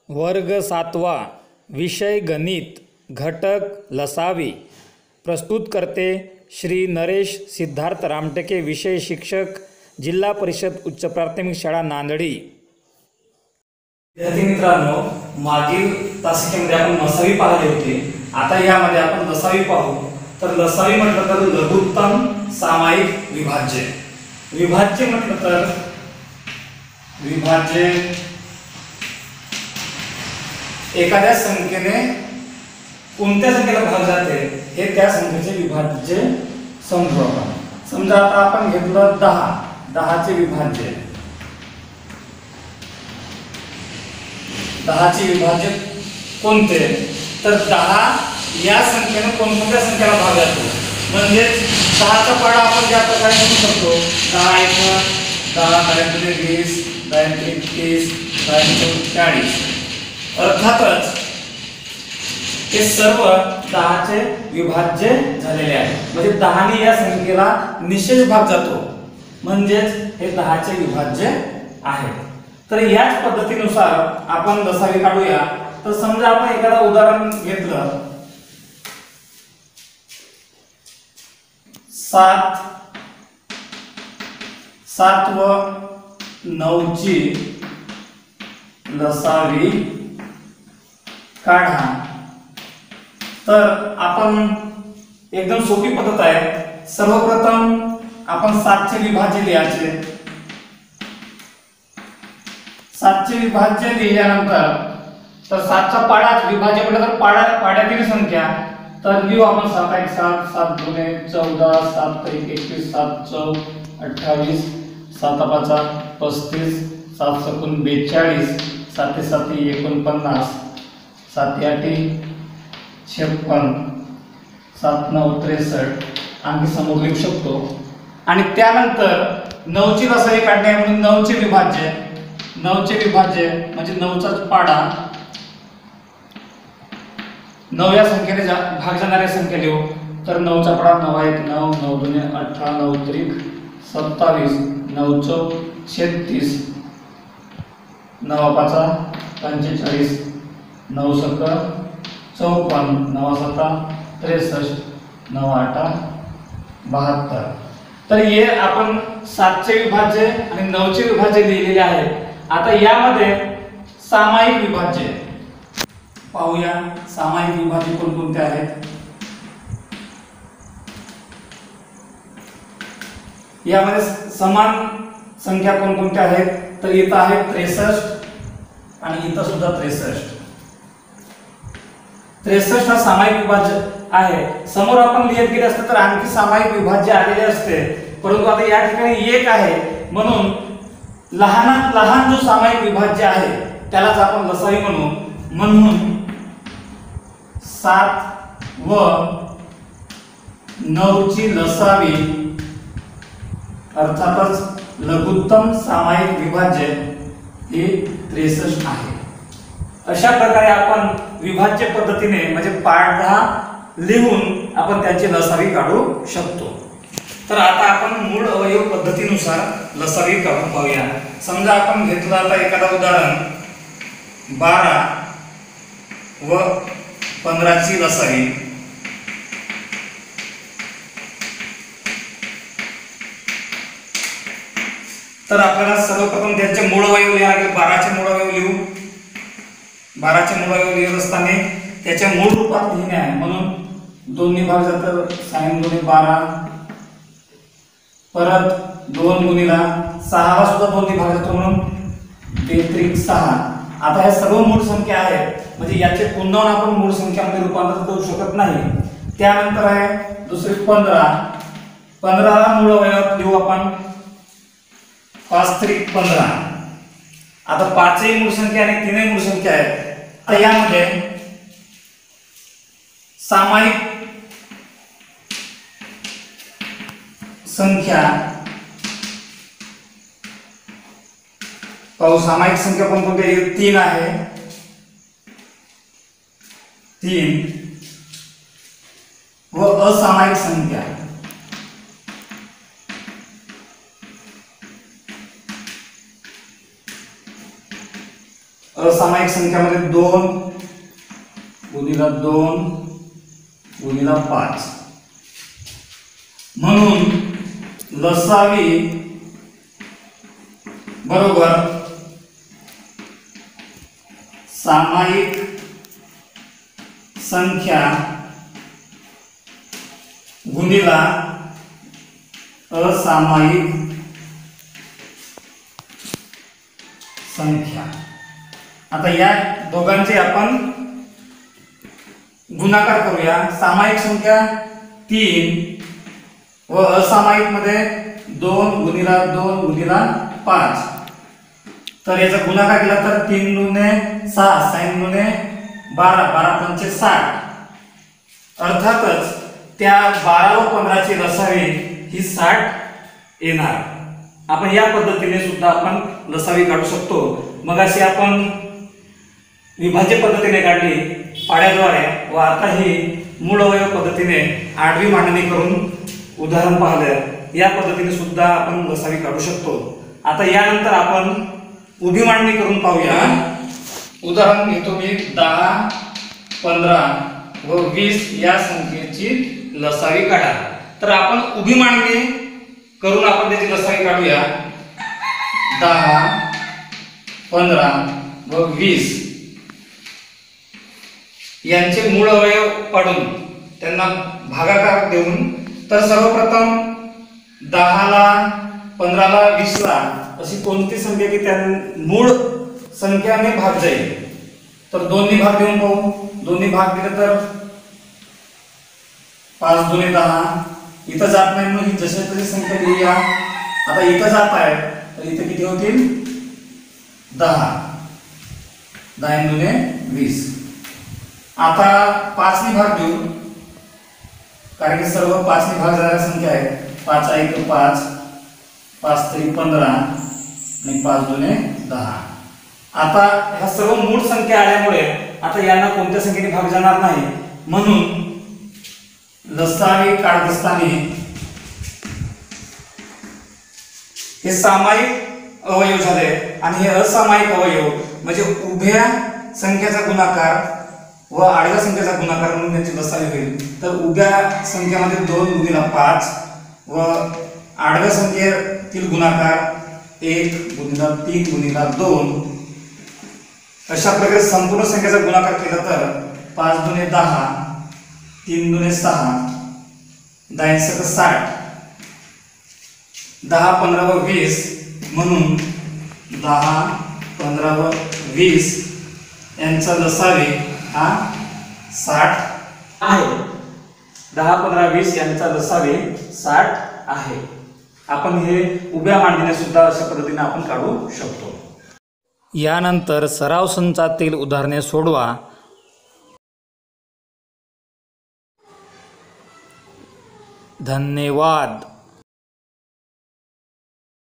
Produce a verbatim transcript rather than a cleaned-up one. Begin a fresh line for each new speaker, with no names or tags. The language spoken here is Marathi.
वर्ग सातवा विषय गणित घटक लसावी प्रस्तुत करते श्री नरेश सिद्धार्थ रामटेके विषय शिक्षक जिल्हा परिषद उच्च प्राथमिक शाळा नांदडी।
विद्यार्थी मित्रांनो, मागील तासिकेमध्ये आपण लसावी पाहिली होती। आता यामध्ये आपण लसावी पाहू। तर लसावी म्हटलं तर लघुत्तम सामायिक विभाज्य। विभाज्य म्हटलं तर विभाज्य एखाद्या संख्येने कोणत्या संख्येला भाग जाते हे त्या संख्येचे विभाज्य समजू आपण। समजा आता आपण घेतलं दहा, दहाचे विभाज्य, दहाचे विभाज्य कोणते? तर दहा या संख्येने कोणकोणत्या संख्येला भाग जातो, म्हणजे दहाचा पाडा आपण ज्या प्रकारे म्हणू शकतो, दहा एक दहा, दहा दुने वीस, दहा त्रिक तीस, दहा चौक चाळीस। अर्थातच हे सर्व दहाचे विभाज्य झालेले आहे, म्हणजे दहाने या संख्येला निशेष भाग जातो, म्हणजेच हे दहाचे विभाज्य आहे। तर याच पद्धतीनुसार आपण लसावी काढूया। तर समजा आपण एखादं उदाहरण घेतलं, सात सात व नऊची लसावी काढा। तर आपण एकदम सोपी पद्धत आहे। सर्वप्रथम आपण सातचे विभाज्य लिहायचे। सातचे विभाज्य लिहिल्यानंतर तर सातचा पाडा विभाज्य म्हटलं तर पाडा पाड्यातील संख्या तर लिहू आपण सात एक सात, सात दुने चौदा, सात त्रिक एकवीस, सात चौक अठ्ठावीस, सात पाचा पस्तीस, सात सकून बेचाळीस, सात साती एकोणपन्नास, सात आठी छप्पन, सात नऊ त्रेसष्ट अंकी समोर लिहू शकतो। आणि त्यानंतर नऊची लसावी काढणे म्हणून नऊचे विभाज्य, नऊचे विभाज्य म्हणजे नऊचाच पाडा, नऊ या संख्येने भाग जाणारी संख्या लिहू। तर नऊचा पाडा नऊ एक नऊ, नऊ दुने अठरा, नऊ त्रिक सत्तावीस, नऊ चौक छत्तीस, नऊ पाचा पंचेचाळीस, नऊ सक चौपन्न, नऊ सता त्रेसष्ट, नऊ आठा बहात्तर। तर हे आपण सातचे विभाज्य आणि नऊचे विभाज्य लिहिलेले आहे। आता यामध्ये सामायिक विभाज्य पाहूया। सामायिक विभाज्य कोणकोणते आहेत? यामध्ये समान संख्या कोणकोणत्या आहेत? तर इथं आहे त्रेसष्ट आणि इथं सुद्धा त्रेसष्ट। त्रेसष्ट हा सामायिक विभाज्य आहे। समोर आपण लिहित गेले असते तर आणखी सामायिक विभाज्य आलेले असते, परंतु आता या ठिकाणी एक आहे, म्हणून लहानात लहान जो सामायिक विभाज्य आहे त्यालाच आपण लसावी म्हणू। म्हणून सात व नऊची लसावी अर्थातच लघुत्तम सामायिक विभाज्य हे त्रेसष्ट आहे। अशा प्रकारे आपण विभाज्य पद्धतीने म्हणजे पाढा लिहून आपण त्याची लसावी काढू शकतो। तर आता आपण मूळ अवयव पद्धतीनुसार लसावी काढून पाहूया। समजा आपण घेतलं आता एखादा उदाहरण बारा व पंधराची लसावी। तर आपल्याला सर्वप्रथम त्याचे मूळ अवयव लिहावे लागेल। बाराचे मूळ अवयव लिहू। बाराचे मूळ अवयव लिहित असताना त्याच्या मूळ रूपात लिहिणे आहे, म्हणून दोन्ही भाग जातात साइन दोन्ही बारा, परत दोन गुणिला सहा सुद्धा दोन्ही भाग जातो म्हणून तेत्रिक सहा। आता हे सर्व मूळ संख्या आहेत, म्हणजे याचे पुन्हा आपण मूळ संख्यामध्ये रूपांतर करू शकत नाही। त्यानंतर आहे दुसरी पंधरा, पंधरा मूळ अवयव लिहू आपण पाच त्रिक पंधरा। आता पाचही मूळ संख्या आणि तीनही मूळ संख्या आहेत। तर यामध्ये सामायिक संख्या पाहू। सामायिक संख्या कोणकोणत्या? तीन आहे, तीन व असामायिक संख्या असामायिक संख्यामध्ये दोन गुणिला दोन गुणिला पाच, म्हणून लसावी बरोबर सामायिक संख्या गुणिला असामायिक संख्या। आता या दोघांचे आपण गुणाकार करूया। सामायिक संख्या तीन व असामायिक मध्ये दोन गुणिला दोन गुणिला पाच, तर याचा गुणाकार केला तर तीन दुने सहा, सहा दुने बारा, बारा पंचे साठ। अर्थातच त्या बारा व पंधराची लसावी ही साठ येणार। आपण या पद्धतीने सुद्धा आपण लसावी काढू शकतो। मग अशी आपण विभाज्य पद्धतीने काढली पाड्याद्वारे, व आता ही मूळ अवयव पद्धतीने आडवी मांडणी करून उदाहरण पाहिलं। या पद्धतीने सुद्धा आपण लसावी काढू शकतो। आता यानंतर आपण उभी मांडणी करून पाहूया। उदाहरण घेतो मी दहा, पंधरा व वीस या संख्येची लसावी काढा। तर आपण उभी मांडणी करून आपण त्याची लसावी काढूया। दहा, पंधरा व वीस यांचे मूळ अवयव पाडून त्यांना भागाकार देऊन, तर सर्वप्रथम दहाला, पंधराला, वीसला अशी कोणती संख्या की त्या मूळ संख्याने भाग जाईल, तर दोन्ही भाग देऊन पाहू। दोन्ही भाग दिले तर पाच दुने दहा, इथं जात नाही म्हणून ही जशी तशी संख्या लिहूया। आता इथं जात आहे तर इथे किती होतील दहा, दहा दुने वीस। आता पाचनी भाग देऊ, कारण की सर्व पाचनी भाग जाणाऱ्या संख्या आहेत। पाच एक पाच, पाच तरी पंधरा आणि पाच दुने दहा। आता ह्या सर्व मूळ संख्या आल्यामुळे आता यांना कोणत्या संख्येने भाग जाणार नाही, म्हणून लसावी काढत असताना हे सामायिक अवयव झाले आणि हे असामायिक अवयव म्हणजे उभ्या संख्येचा गुणाकार व आडव्या संख्येचा गुणाकार म्हणून त्यांची लसावी होईल। तर उभ्या संख्येमध्ये दोन गुणिला पाच व आडव्या संख्येतील गुणाकार एक गुणिला तीन गुणिला दोन, अशा प्रकारे संपूर्ण संख्येचा गुणाकार केला तर पाच दुने दहा, तीन दुने सहा, दहा सक साठ, दहा पंधरा व वीस, म्हणून दहा पंधरा व वीस यांचा लसावी हा साठ आहे। दहा पंधरा वीस यांचा लसावी साठ आहे। आपण हे उभ्या मांडणीने सुद्धा अशा पद्धतीने आपण काढू शकतो।
यानंतर सराव संचातील उदाहरणे सोडवा। धन्यवाद।